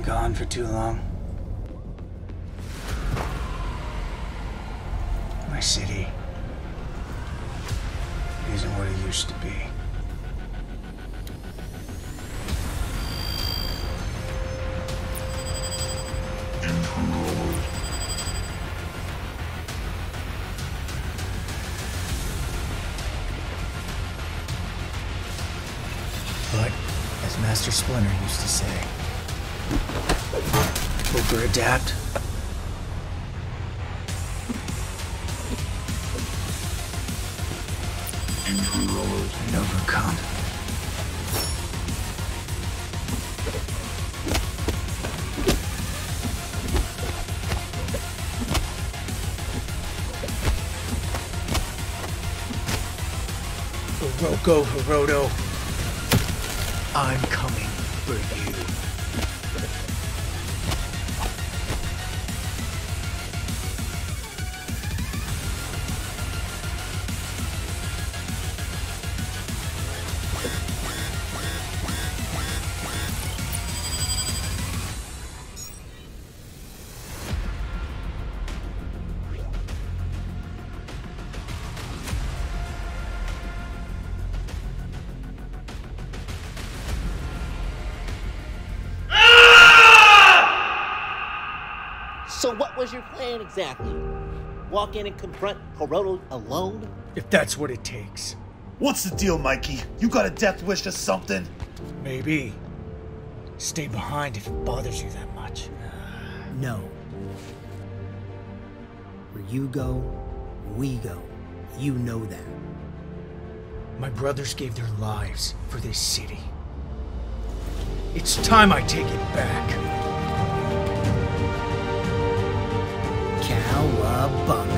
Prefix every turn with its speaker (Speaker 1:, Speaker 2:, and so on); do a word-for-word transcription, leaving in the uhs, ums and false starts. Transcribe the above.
Speaker 1: gone for too long. My city isn't what it used to be. But, as Master Splinter used to say, over adapt, and overcome. Oroku Hiroto, I'm coming for you.
Speaker 2: So what was your plan exactly? Walk in and confront Hiroto alone?
Speaker 1: If that's what it takes.
Speaker 3: What's the deal, Mikey? You got a death wish or something?
Speaker 1: Maybe. Stay behind if it bothers you that much.
Speaker 4: No. Where you go, we go. You know that.
Speaker 1: My brothers gave their lives for this city. It's time I take it back.
Speaker 4: Cowabunga.